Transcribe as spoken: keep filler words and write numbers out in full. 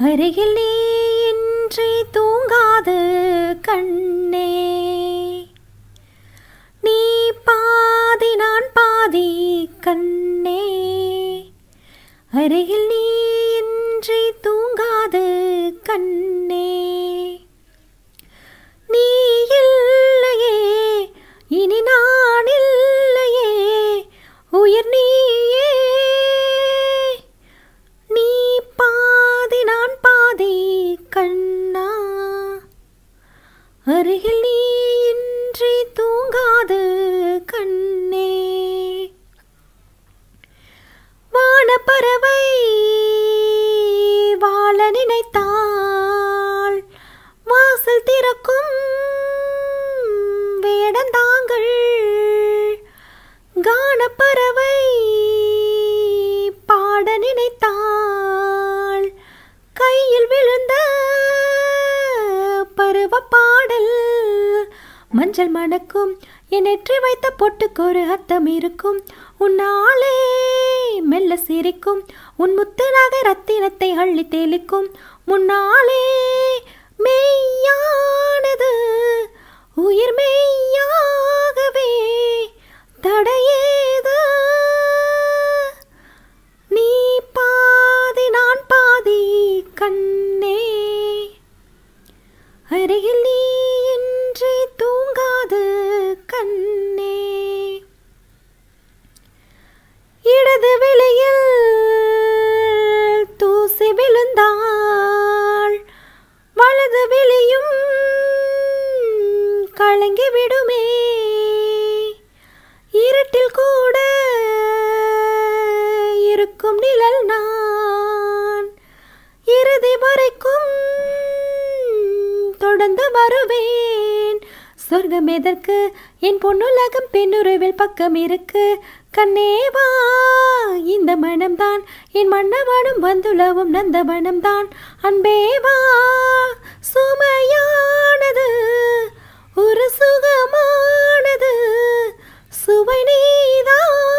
அருகில் நீ இன்றி தூங்காத கண்ணே, நீ பாதி நான் பாதி கண்ணே. அருகில் நீ இன்றி தூங்காத கண்ணே, நீ இல்லையே இனி நான் இல்லையே உயிர் நீயே. நீ பாதி நான் பாதி கண்ணா, அருகில் நீ இன்றி தூங்காத கண்ணே. வானப்பறவை வாழ நினைத்தால் வாசல் திறக்கும் வேடந்தாங்கள். கானப்பறவை பாட நினைத்தால் கையில் விழுந்த பருவ பாடல். மஞ்சள் மணக்கும் என் நெற்றி வைத்த பொட்டுக்கு ஒரு அர்த்தம் இருக்கும். உன்னாலே மெல்ல சிரிக்கும் உன் முத்து நகை ரத்தினத்தை அள்ளி தெளிக்கும். முன்னாலே மெய்யானது உயிர் மெய்யாகவே தடையேது. நீ பாதி நான் பாதி கண்ணே, அருகில் நீ இன்றி தூங்காத கண்ணே. இடது வெளியில் தூசி விழுந்தாள் வலது வெளியும் கலங்கி விடுமே. இருட்டில் கூட இருக்கும் நிழல் நான் இறுதி வரைக்கும் தொடர்ந்து வருவேன். சொர்க்கம் எதற்கு என் பொன்னுலகம் பெண்ணுறவில் பக்கம் இருக்கு. கண்ணேவா இந்த மனம்தான் என் மன்னவனும் வந்துலவும் நந்த மனம்தான். அன்பேவா சுமையானது ஒரு சுகமானது சுவை நீதான்.